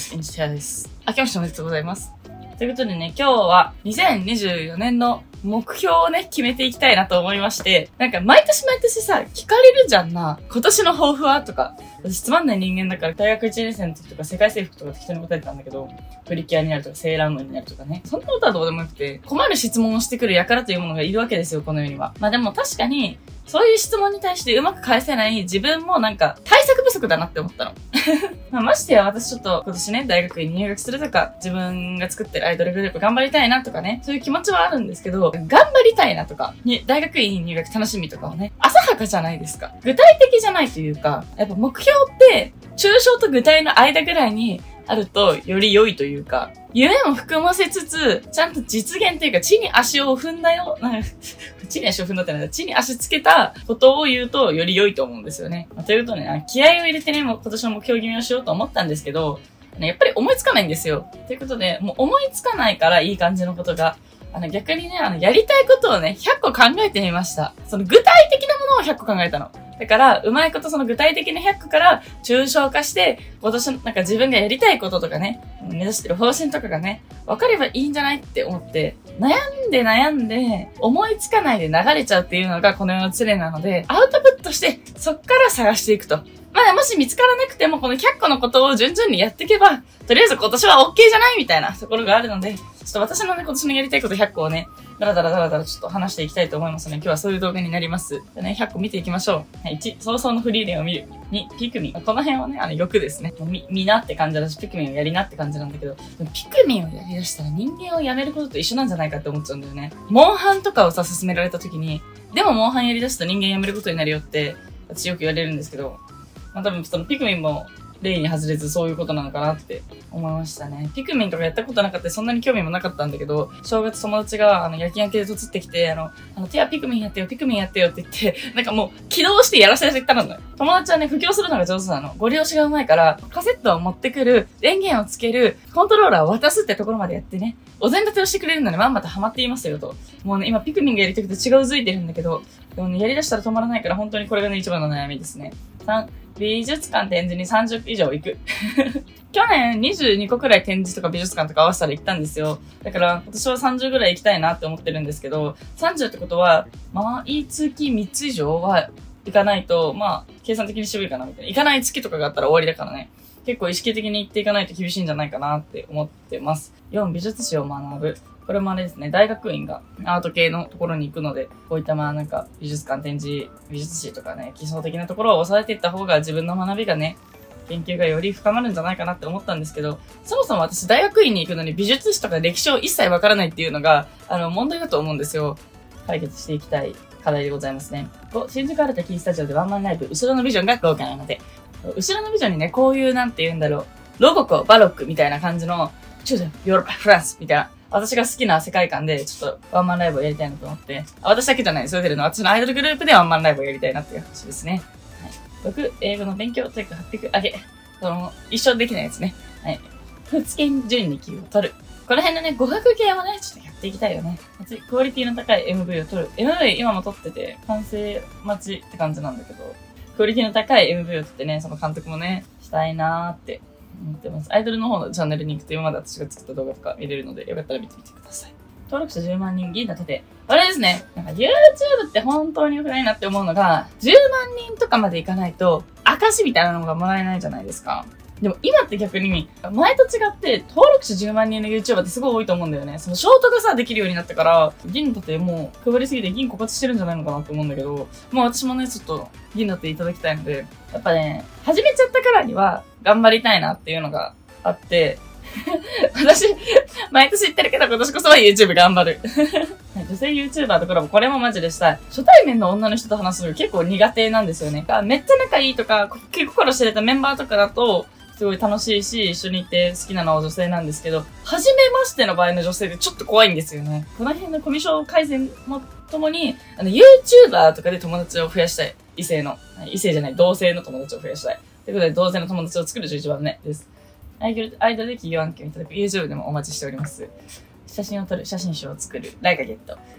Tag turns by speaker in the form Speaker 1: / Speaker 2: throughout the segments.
Speaker 1: インスタです。明けましておめでとうございます。ということでね、今日は2024年の目標をね、決めていきたいなと思いまして、なんか毎年さ、聞かれるじゃんな。今年の抱負はとか。私つまんない人間だから、大学1年生の時とか世界征服とか適当に答えてたんだけど、プリキュアになるとかセーラームーンになるとかね。そんなことはどうでもよくて、困る質問をしてくる輩というものがいるわけですよ、この世には。まあでも確かに、そういう質問に対してうまく返せない自分もなんか対策不足だなって思ったの。ましてや私ちょっと今年ね、大学院に入学するとか、自分が作ってるアイドルグループ頑張りたいなとかね、そういう気持ちはあるんですけど、頑張りたいなとか、大学院入学楽しみとかをね、浅はかじゃないですか。具体的じゃないというか、やっぱ目標って、抽象と具体の間ぐらいにあるとより良いというか、夢も含ませつつ、ちゃんと実現というか、地に足を踏んだよ、地に足を踏んだってなんだ、地に足つけたことを言うとより良いと思うんですよね。ということでね、気合を入れてね、もう今年の目標決めをしようと思ったんですけど、やっぱり思いつかないんですよ。ということで、もう思いつかないからいい感じのことが、逆にね、やりたいことをね、100個考えてみました。その具体的なものを100個考えたの。だから、うまいことその具体的な100個から抽象化して、今年のなんか自分がやりたいこととかね、目指してる方針とかがね、分かればいいんじゃないって思って、悩んで、思いつかないで流れちゃうっていうのがこの世の常なので、アウトプットして、そっから探していくと。まあ、もし見つからなくても、この100個のことを順々にやっていけば、とりあえず今年は OK じゃないみたいなところがあるので、ちょっと私のね、今年のやりたいこと100個をね、だらだらちょっと話していきたいと思いますね。今日はそういう動画になります。でね、100個見ていきましょう。1、早々のフリーレンを見る。2、ピクミン。この辺はね、欲ですね。見なって感じだし、ピクミンをやりなって感じなんだけど、ピクミンをやりだしたら人間をやめることと一緒なんじゃないかって思っちゃうんだよね。モンハンとかをさ、勧められた時に、でもモンハンやりだすと人間やめることになるよって、私よく言われるんですけど、まあ多分そのピクミンも例に外れずそういうことなのかなって思いましたね。ピクミンとかやったことなかったそんなに興味もなかったんだけど、正月友達が夜勤明けで突ってきて、手はピクミンやってよ、ピクミンやってよって言って、なんかもう起動してやらせてたのよ。友達はね、布教するのが上手なの。ご利用しがうまいから、カセットを持ってくる、電源をつける、コントローラーを渡すってところまでやってね、お膳立てをしてくれるのでまんまとハマっていますよと。もうね、今ピクミンがやりたくて血がうずいてるんだけど、でもね、やりだしたら止まらないから本当にこれがね、一番の悩みですね。3、美術館展示に30以上行く。去年22個くらい展示とか美術館とか合わせたら行ったんですよ。だから今年は30ぐらい行きたいなって思ってるんですけど、30ってことは、毎月3つ以上は行かないと、計算的に渋いかなみたいな。行かない月とかがあったら終わりだからね。結構意識的に行っていかないと厳しいんじゃないかなって思ってます。4、美術史を学ぶ。これもあれですね、大学院がアート系のところに行くので、こういったなんか美術館展示、美術史とかね、基礎的なところを抑えていった方が自分の学びがね、研究がより深まるんじゃないかなって思ったんですけど、そもそも私大学院に行くのに美術史とか歴史を一切わからないっていうのが、問題だと思うんですよ。解決していきたい課題でございますね。5、新宿アルタキースタジオでワンマンライブ、後ろのビジョンが豪華なので、後ろのビジョンにね、こういうなんて言うんだろう、ロゴコ、バロックみたいな感じの、中世、ヨーロッパ、フランスみたいな、私が好きな世界観で、ちょっとワンマンライブをやりたいなと思って、私だけじゃないですよ、出るの。私のアイドルグループでワンマンライブをやりたいなっていう話ですね。はい。6、英語の勉強というか800上げ。一生できないやつね。はい。普通研順に級を取る。この辺のね、語学系もね、ちょっとやっていきたいよね。クオリティの高い MV を取る。MV 今も撮ってて、完成待ちって感じなんだけど、クオリティの高い MV を撮ってね、その監督もね、したいなーって思ってます。アイドルの方のチャンネルに行くと今まで私が作った動画とか見れるので、よかったら見てみてください。登録者10万人銀の盾。あれですね。なんか YouTube って本当に良くないなって思うのが、10万人とかまでいかないと、証みたいなのがもらえないじゃないですか。でも今って逆に、前と違って登録者10万人の YouTuber ってすごい多いと思うんだよね。そのショートがさ、できるようになってから、銀の盾もう配りすぎて銀枯渇してるんじゃないのかなって思うんだけど、もう私もね、ちょっと銀の盾いただきたいので、やっぱね、始めちゃったからには頑張りたいなっていうのがあって、私、毎年言ってるけど今年こそは YouTube 頑張る。女性 YouTuber とコラボ、これもマジでしたい。初対面の女の人と話すのが結構苦手なんですよね。めっちゃ仲いいとか、結構心知れたメンバーとかだと、すごい楽しいし、一緒にいて好きなのは女性なんですけど、初めましての場合の女性ってちょっと怖いんですよね。この辺のコミュ障改善もともに、YouTuber とかで友達を増やしたい。異性じゃない、同性の友達を増やしたい。ということで、同性の友達を作る11番目です。アイドルで企業案件をいただく YouTube でもお待ちしております。写真を撮る、写真集を作る、ライカゲット。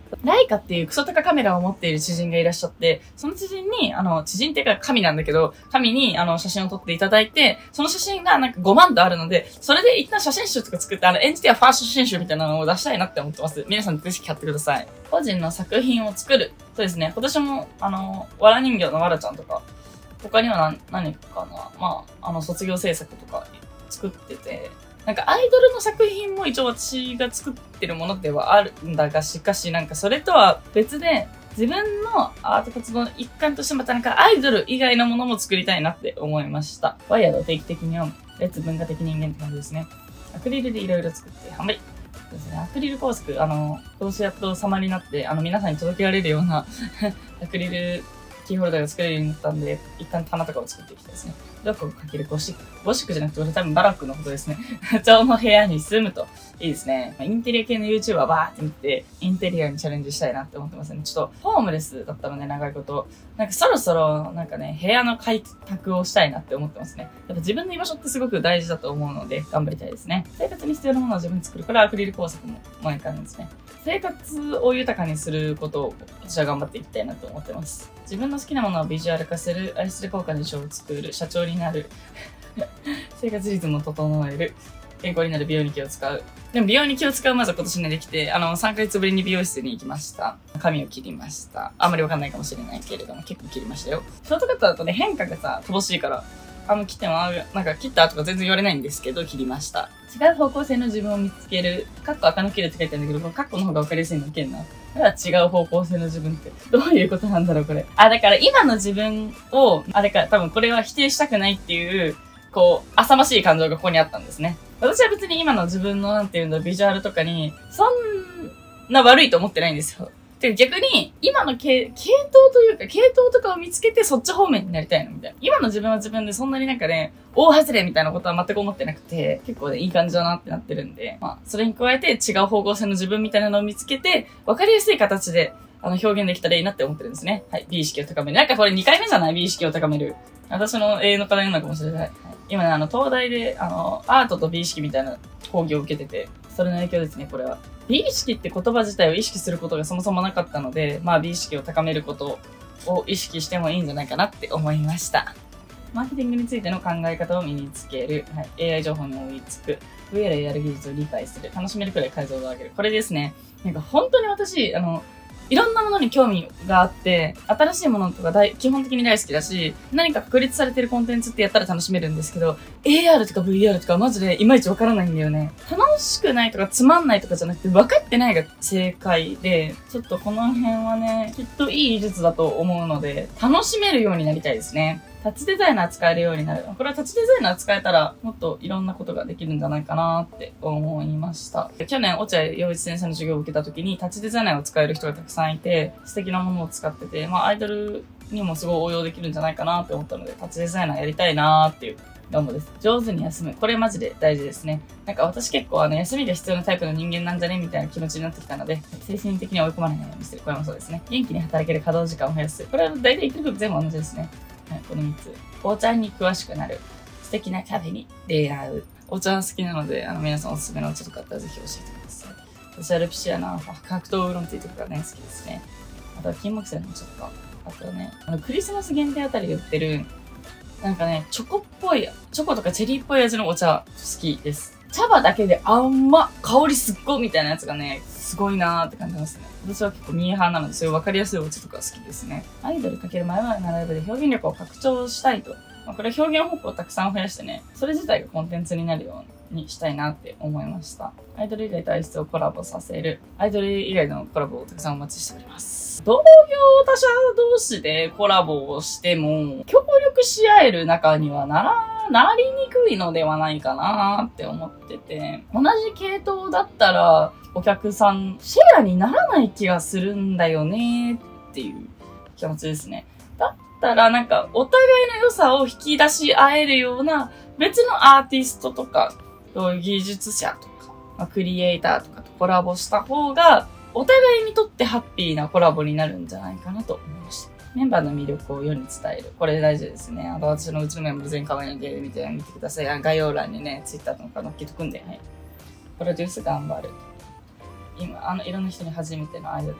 Speaker 1: ライカっていうクソ高カメラを持っている知人がいらっしゃって、その知人に、知人っていうか神なんだけど、神に写真を撮っていただいて、その写真がなんか5万とあるので、それで一旦写真集とか作って、演じてはファースト写真集みたいなのを出したいなって思ってます。皆さんぜひ買ってください。個人の作品を作る。そうですね。今年も、わら人形のわらちゃんとか、他には何かな、まあ、卒業制作とか作ってて、なんかアイドルの作品も一応私が作ってるものではあるんだが、しかしなんかそれとは別で、自分のアート活動の一環としてまたなんかアイドル以外のものも作りたいなって思いました。ワイヤードを定期的に読む。レッツ文化的人間って感じですね。アクリルでいろいろ作って販売。ですね。アクリル工作、今年やっと様になって、皆さんに届けられるようなアクリルキーホルダーが作れるようになったんで、一旦棚とかを作っていきたいですね。6個かけるゴシックじゃなくて、これ多分バラックのことですね。蝶の部屋に住むと。いいですね。インテリア系の YouTuber バーって見て、インテリアにチャレンジしたいなって思ってますね。ちょっと、ホームレスだったので、長いこと。なんかそろそろ、なんかね、部屋の開拓をしたいなって思ってますね。やっぱ自分の居場所ってすごく大事だと思うので、頑張りたいですね。生活に必要なものを自分で作る。これはアクリル工作も毎回なんですね。生活を豊かにすることを私は頑張っていきたいなと思ってます。自分の好きなものをビジュアル化する、愛する効果の衣装を作る、社長になる、生活リズムを整える、健康になる美容に気を使う。でも美容に気を使うまずは今年ねできて、3ヶ月ぶりに美容室に行きました。髪を切りました。あんまりわかんないかもしれないけれども、結構切りましたよ。ショートカットだとね、変化がさ、乏しいから、切っても、なんか切ったとか全然言われないんですけど、切りました。違う方向性の自分を見つける。カッコ赤の切るって書いてあるんだけど、このカッコの方がわかりやすいのいけんな。だから違う方向性の自分って、どういうことなんだろう、これ。だから今の自分を、多分これは否定したくないっていう、浅ましい感情がここにあったんですね。私は別に今の自分のビジュアルとかに、そんな悪いと思ってないんですよ。で、逆に、今の系統とかを見つけてそっち方面になりたいのみたいな。今の自分は自分でそんなになんかね、大外れみたいなことは全く思ってなくて、結構ね、いい感じだなってなってるんで、それに加えて違う方向性の自分みたいなのを見つけて、わかりやすい形で、表現できたらいいなって思ってるんですね。はい。美意識を高める。なんかこれ2回目じゃない？美意識を高める。私の永遠の課題なのかもしれない。はい、今ね、東大で、アートと美意識みたいな講義を受けてて、それの影響ですね、これは。美意識って言葉自体を意識することがそもそもなかったので、美意識を高めることを意識してもいいんじゃないかなって思いました。マーケティングについての考え方を身につける。はい、AI 情報に追いつく。VR やる技術を理解する。楽しめるくらい解像度を上げる。これですね。なんか本当に私、いろんなものに興味があって、新しいものとか基本的に大好きだし、何か確立されてるコンテンツってやったら楽しめるんですけど、AR とか VR とかマジでいまいちわからないんだよね。楽しくないとかつまんないとかじゃなくて、分かってないが正解で、ちょっとこの辺はね、きっといい技術だと思うので、楽しめるようになりたいですね。タッチデザイナー使えるようになる。これはタッチデザイナー使えたらもっといろんなことができるんじゃないかなって思いました。去年、落合陽一先生の授業を受けた時にタッチデザイナーを使える人がたくさんいて、素敵なものを使ってて、アイドルにもすごい応用できるんじゃないかなって思ったので、タッチデザイナーやりたいなーっていう願望です。上手に休む。これマジで大事ですね。なんか私結構休みが必要なタイプの人間なんじゃねみたいな気持ちになってきたので、精神的に追い込まれないようにする。これもそうですね。元気に働ける稼働時間を増やす。これは大体言ってること全部同じですね。はい、この3つ。お茶に詳しくなる。素敵なカフェに出会う。お茶好きなので、皆さんおすすめのお茶とかあったらぜひ教えてください。私はルピシアの格闘ウーロンティーとかがね、好きですね。あとは金木犀のお茶とか。あとはね、クリスマス限定あたりで売ってる、なんかね、チョコっぽい、チョコとかチェリーっぽい味のお茶好きです。茶葉だけで香りすっごいみたいなやつがね、すごいなーって感じますね。私は結構ミーハーなので、そういう分かりやすいお茶とか好きですね。アイドルかける前はライブで表現力を拡張したいと。これは表現方法をたくさん増やしてね、それ自体がコンテンツになるようにしたいなって思いました。アイドル以外とアイスをコラボさせる。アイドル以外のコラボをたくさんお待ちしております。同業他社同士でコラボをしても、協力し合える仲にはなりにくいのではないかなって思ってて、同じ系統だったらお客さんシェアにならない気がするんだよねっていう気持ちですね。だったらなんかお互いの良さを引き出し合えるような別のアーティストとか、技術者とか、クリエイターとかとコラボした方がお互いにとってハッピーなコラボになるんじゃないかなと思いました。メンバーの魅力を世に伝える。これ大事ですね。私のうちのメンバー全員可愛いんで、見てください。概要欄にね、ツイッターとか載っけとくんで、はい。プロデュース頑張る。今、いろんな人に初めてのアイドルにね、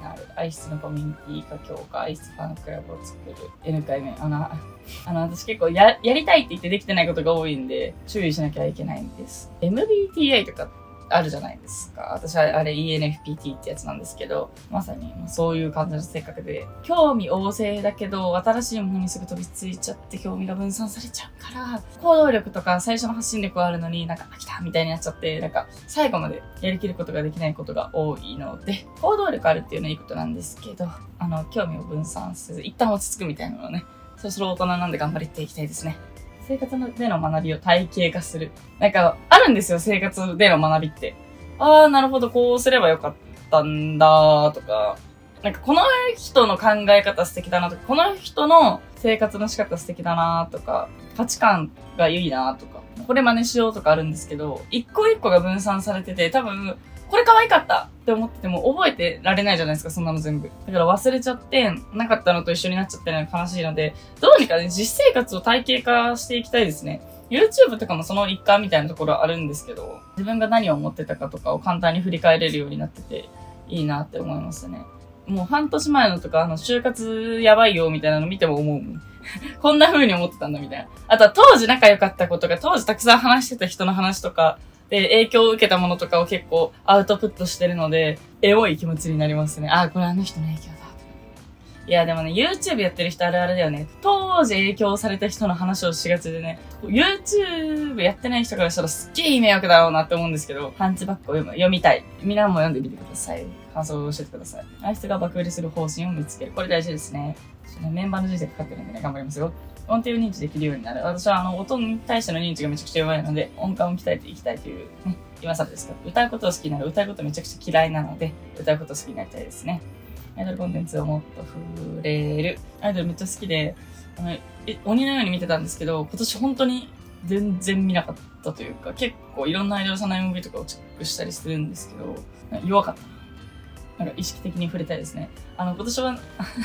Speaker 1: なる。愛室のコミュニティ化強化、愛室ファンクラブを作る。N 回目。私結構やりたいって言ってできてないことが多いんで、注意しなきゃいけないんです。MBTI とかあるじゃないですか。私はあれ ENFPT ってやつなんですけど、まさにそういう感じの性格で、興味旺盛だけど、新しいものにすぐ飛びついちゃって興味が分散されちゃうから、行動力とか最初の発信力はあるのになんか飽きたみたいになっちゃって、なんか最後までやりきることができないことが多いので、行動力あるっていうのはいいことなんですけど、興味を分散せず、一旦落ち着くみたいなのをね、そろそろ大人なんで頑張っていきたいですね。生活での学びを体系化する。なんか、あるんですよ、生活での学びって。ああ、なるほど、こうすればよかったんだ、とか。なんか、この人の考え方素敵だなとか、この人の生活の仕方素敵だな、とか、価値観がいいな、とか、これ真似しようとかあるんですけど、一個一個が分散されてて、多分、これ可愛かったって思ってても覚えてられないじゃないですか、そんなの全部。だから忘れちゃって、なかったのと一緒になっちゃってるのが悲しいので、どうにかね、実生活を体系化していきたいですね。YouTube とかもその一環みたいなところあるんですけど、自分が何を思ってたかとかを簡単に振り返れるようになってて、いいなって思いますね。もう半年前のとか、就活やばいよみたいなの見ても思うもん。こんな風に思ってたんだみたいな。あとは当時仲良かった子とか、当時たくさん話してた人の話とか、で、影響を受けたものとかを結構アウトプットしてるので、エモい気持ちになりますね。あ、これあの人の影響だ。いや、でもね、YouTube やってる人あるあるだよね。当時影響された人の話をしがちでね、YouTube やってない人からしたらすっげえいい迷惑だろうなって思うんですけど、ハンチバックを読みたい。みんなも読んでみてください。感想を教えてください。あいつが爆売れする方針を見つける。これ大事ですね。メンバーの人生かかってるんでね、頑張りますよ。音程を認知できるようになる。私は音に対しての認知がめちゃくちゃ弱いので、音感を鍛えていきたいというね、今更ですか。歌うことを好きなら歌うことめちゃくちゃ嫌いなので、歌うこと好きになりたいですね。アイドルコンテンツをもっと触れる。アイドルめっちゃ好きで、鬼のように見てたんですけど、今年本当に全然見なかったというか、結構いろんなアイドルさんの MV とかをチェックしたりするんですけど、弱かった。なんか意識的に触れたいですね。今年は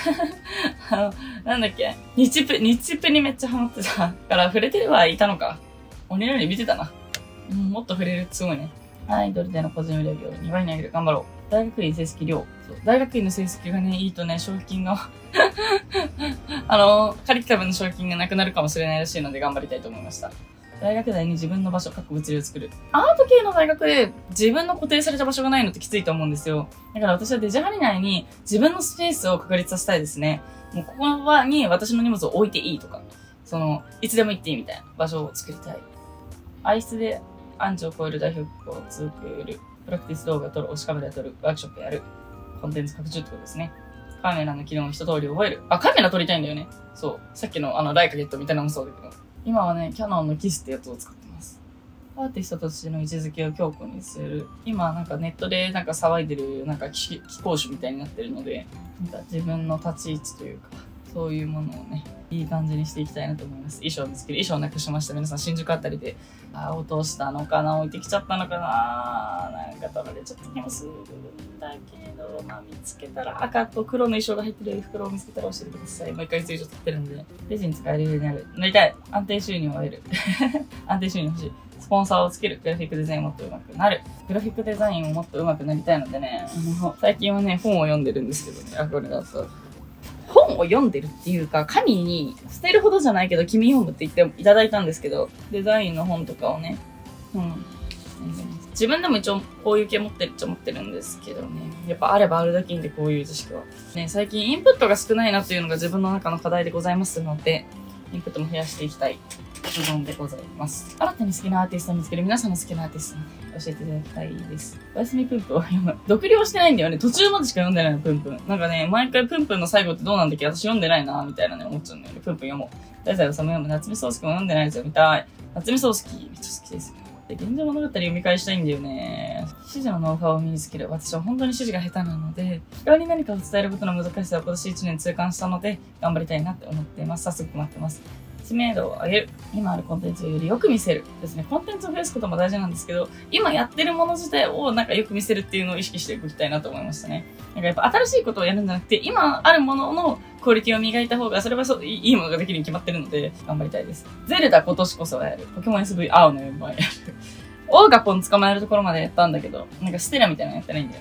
Speaker 1: なんだっけ、日プにめっちゃハマってたから触れてはいたのか。鬼のように見てたな。もっと触れるってすごいね。アイドルでの個人売り上げを2倍に上げる。頑張ろう。大学院成績量。そう。大学院の成績がね、いいとね、賞金がカリキュラムの賞金がなくなるかもしれないらしいので頑張りたいと思いました。大学内に自分の場所、各物理を作る。アート系の大学で自分の固定された場所がないのってきついと思うんですよ。だから私はデジハリ内に自分のスペースを確立させたいですね。もうここに私の荷物を置いていいとか、いつでも行っていいみたいな場所を作りたい。愛室でアンチを超える代表曲を作る。プラクティス動画を撮る、推しカメラ撮る、ワークショップやる。コンテンツ拡充ってことですね。カメラの機能を一通り覚える。あ、カメラ撮りたいんだよね。そう。さっきのライカゲットみたいなのもそうだけど。今はね、キャノンのキスってやつを使ってます。アーティストとしての位置づけを強固にする。今なんかネットでなんか騒いでるなんか気候種みたいになってるので、なんか自分の立ち位置というか、そういうものをね、いい感じにしていきたいなと思います。衣装を見つける。衣装をなくしました。皆さん新宿あたりで、落としたのかな、置いてきちゃったのかな、なんか取られちゃった気もするんだけど、見つけたら赤と黒の衣装が入ってる袋を見つけたら教えてください。もう1ヶ月以上経ってるんで、レジに使えるようになりたい。安定収入を得る。安定収入欲しい。スポンサーをつける。グラフィックデザインをもっと上手くなる。グラフィックデザインをもっと上手くなりたいのでね、最近はね、本を読んでるんですけどね、これだと。本を読んでるっていうか、紙に捨てるほどじゃないけど、君読むって言っていただいたんですけど、デザインの本とかをね、自分でも一応こういう系持ってるっちゃ持ってるんですけどね。やっぱあればあるだけいいんで、こういう知識は。ね、最近インプットが少ないなっていうのが自分の中の課題でございますので、インプットも増やしていきたい部分でございます。新たに好きなアーティストを見つける皆さんの好きなアーティストを、ね、教えていただきたいです。おやすみぷんぷんを読む。読了してないんだよね。途中までしか読んでないの、ぷんぷん。なんかね、毎回ぷんぷんの最後ってどうなんだっけ、私読んでないなみたいなね、思っちゃうんだよね。ぷんぷん読もう。大宰治読む。夏目漱石も読んでないですよ。見たい。夏目漱石、めっちゃ好きですよ。現状物語を読み返したいんだよね。指示のノウハウを身につける。私は本当に指示が下手なので、人に何かを伝えることの難しさを今年1年痛感したので、頑張りたいなって思っています。早速待ってます。知名度を上げる。今あるコンテンツをよりよく見せる。ですね。コンテンツを増やすことも大事なんですけど、今やってるもの自体をなんかよく見せるっていうのを意識していきたいなと思いましたね。なんかやっぱ新しいことをやるんじゃなくて、今あるもののクオリティを磨いた方が、それはそういいものができるに決まってるので、頑張りたいです。ゼルダ今年こそはやる。ポケモン SV 青の4番やる。オーガポン捕まえるところまでやったんだけど、なんかステラみたいなのやってないんだよね。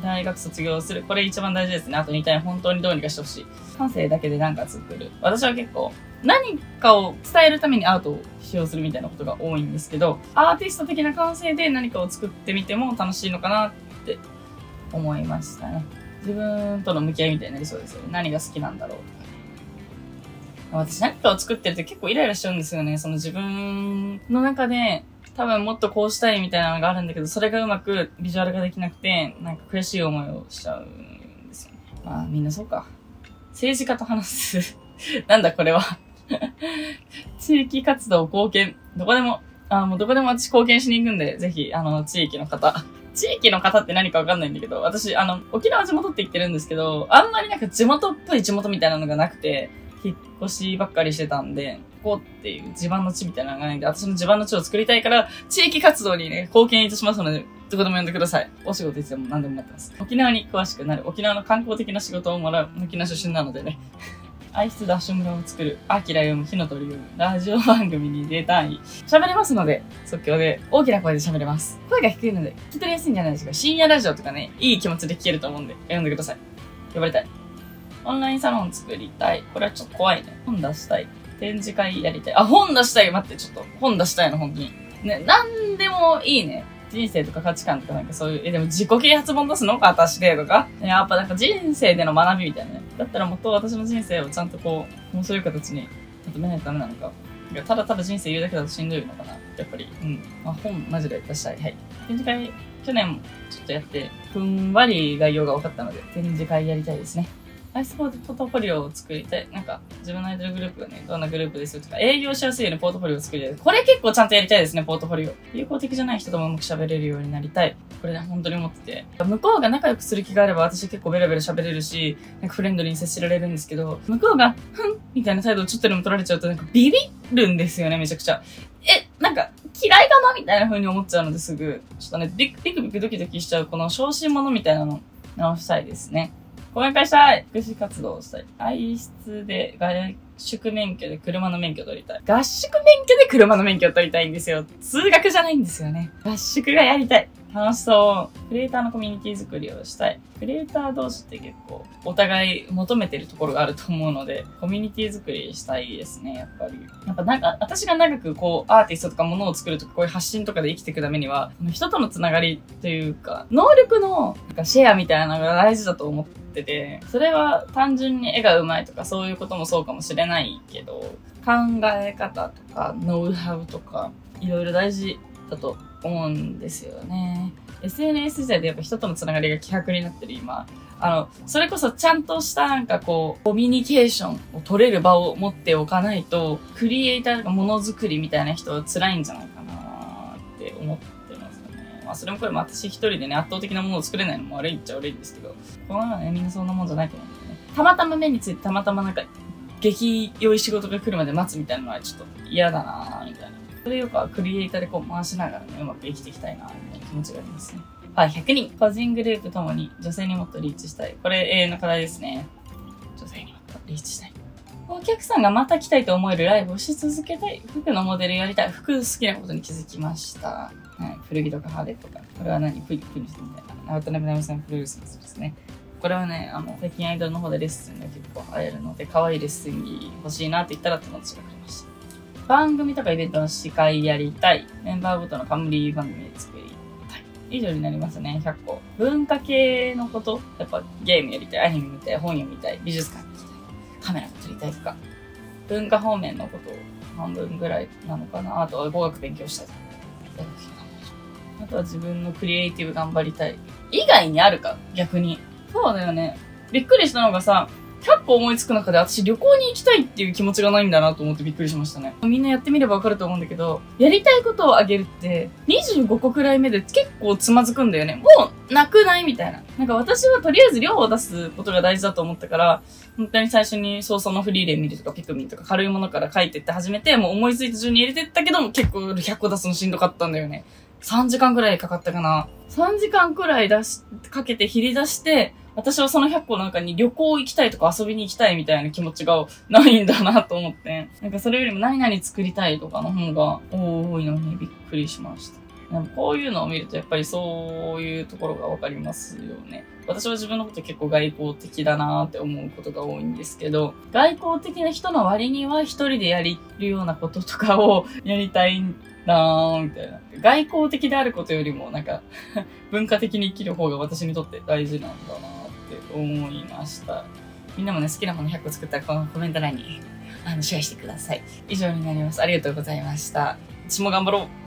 Speaker 1: 大学卒業する。これ一番大事ですね。あと2体本当にどうにかしてほしい。感性だけで何か作る。私は結構、何かを伝えるためにアートを使用するみたいなことが多いんですけど、アーティスト的な感性で何かを作ってみても楽しいのかなって思いましたね。自分との向き合いみたいになりそうですよね。何が好きなんだろうとか。私何かを作ってると結構イライラしちゃうんですよね。その自分の中で多分もっとこうしたいみたいなのがあるんだけど、それがうまくビジュアルができなくて、なんか悔しい思いをしちゃうんですよね。まあみんなそうか。政治家と話す。なんだこれは。地域活動貢献。どこでも私貢献しに行くんで、ぜひ、地域の方。地域の方って何かわかんないんだけど、私、沖縄地元って言ってるんですけど、あんまりなんか地元っぽい地元みたいなのがなくて、引っ越しばっかりしてたんで、ここっていう地盤の地みたいなのがないんで、私の地盤の地を作りたいから、地域活動にね、貢献いたしますので、どこでも呼んでください。お仕事いつでも何でもやってます。沖縄に詳しくなる、沖縄の観光的な仕事をもらう、沖縄出身なのでね。愛室ダッシュ村を作る、アキラ読む、火の鳥読む、ラジオ番組に出たい。喋れますので、即興で、大きな声で喋れます。声が低いので、聞き取りやすいんじゃないですか。深夜ラジオとかね、いい気持ちで聞けると思うんで、読んでください。呼ばれたい。オンラインサロン作りたい。これはちょっと怖いね。本出したい。展示会やりたい。あ、本出したい。待って、ちょっと、本出したいの、本当に。ね、なんでもいいね。人生とか価値観とかなんかそういう、でも自己啓発本出すのか私でとか。やっぱなんか人生での学びみたいなね。だったらもっと私の人生をちゃんとこう、面白い形にまとめないとダメなのか。ただただ人生言うだけだとしんどいのかな。やっぱり。うん。まあ本マジで出したい。はい。展示会、去年ちょっとやって、ふんわり概要が分かったので、展示会やりたいですね。アイスポートフォリオを作りたい。なんか、自分のアイドルグループがね、どんなグループですとか、営業しやすいようにポートフォリオを作りたい。これ結構ちゃんとやりたいですね、ポートフォリオ。友好的じゃない人ともうまく喋れるようになりたい。これね、本当に思ってて。向こうが仲良くする気があれば私結構ベラベラ喋れるし、なんかフレンドリーに接しられるんですけど、向こうが、ふんみたいな態度をちょっとでも取られちゃうとなんかビビるんですよね、めちゃくちゃ。なんか、嫌いかなみたいな風に思っちゃうのですぐ、ちょっとね、ビクビクドキドキしちゃうこの小心者みたいなの直したいですね。講演会したい。福祉活動をしたい。愛室で合宿免許で車の免許を取りたい。合宿免許で車の免許を取りたいんですよ。通学じゃないんですよね。合宿がやりたい。楽しそう。クリエイターのコミュニティ作りをしたい。クリエイター同士って結構お互い求めてるところがあると思うので、コミュニティ作りしたいですね、やっぱり。やっぱなんか、私が長くこう、アーティストとか物を作るとか、こういう発信とかで生きていくためには、人とのつながりというか、能力のなんかシェアみたいなのが大事だと思ってて、それは単純に絵が上手いとかそういうこともそうかもしれないけど、考え方とか、ノウハウとか、いろいろ大事だと思うんですよね。SNS 時代でやっぱ人とのつながりが希薄になってる今、それこそちゃんとしたなんかこう、コミュニケーションを取れる場を持っておかないと、クリエイターとかものづくりみたいな人は辛いんじゃないかなって思ってますよね。まあそれもこれも私一人でね、圧倒的なものを作れないのも悪いっちゃ悪いんですけど、この世はね、みんなそんなもんじゃないと思うんだよね。たまたま目についてたまたまなんか、激良い仕事が来るまで待つみたいなのはちょっと嫌だなみたいな。それよくはクリエイターでこう回しながらね、うまく生きていきたいなみたいな気持ちがありますね。はい、100人。個人グループともに女性にもっとリーチしたい。これ永遠の課題ですね。女性にもっとリーチしたい。お客さんがまた来たいと思えるライブをし続けたい。服のモデルやりたい。服好きなことに気づきました。はい、古着とか派手とか。これは何プリプリみたいな。渡辺直美さんプロデュースですね。これはね、最近アイドルの方でレッスンが結構流行るので、可愛いレッスン着欲しいなって言ったら友達がくれました。番組とかイベントの司会やりたい。メンバーごとの冠番組作りたい。以上になりますね、100個。文化系のこと、やっぱゲームやりたい、アニメ見たい、本読みたい、美術館に行きたい、カメラ撮りたいとか、文化方面のことを半分ぐらいなのかな。あとは語学勉強したいとか。あとは自分のクリエイティブ頑張りたい。以外にあるか逆に。そうだよね。びっくりしたのがさ、100個思いつく中で私旅行に行きたいっていう気持ちがないんだなと思ってびっくりしましたね。みんなやってみればわかると思うんだけど、やりたいことをあげるって25個くらい目で結構つまずくんだよね。もうなくないみたいな。なんか私はとりあえず量を出すことが大事だと思ったから、本当に最初に早々のフリーレン見るとかピクミンとか軽いものから書いてって始めて、もう思いついた順に入れてったけども結構100個出すのしんどかったんだよね。3時間くらいかかったかな。3時間くらいかけて切り出して、私はその100個の中に旅行行きたいとか遊びに行きたいみたいな気持ちがないんだなと思って。なんかそれよりも何々作りたいとかの方が多いのにびっくりしました。 なんかこういうのを見るとやっぱりそういうところがわかりますよね。私は自分のこと結構外交的だなーって思うことが多いんですけど、外交的な人の割には一人でやるようなこととかをやりたいなーみたいな。外交的であることよりもなんか文化的に生きる方が私にとって大事なんだなーって思いました。みんなもね、好きなもの100個作ったらこのコメント欄にシェアしてください。以上になります。ありがとうございました。私も頑張ろう。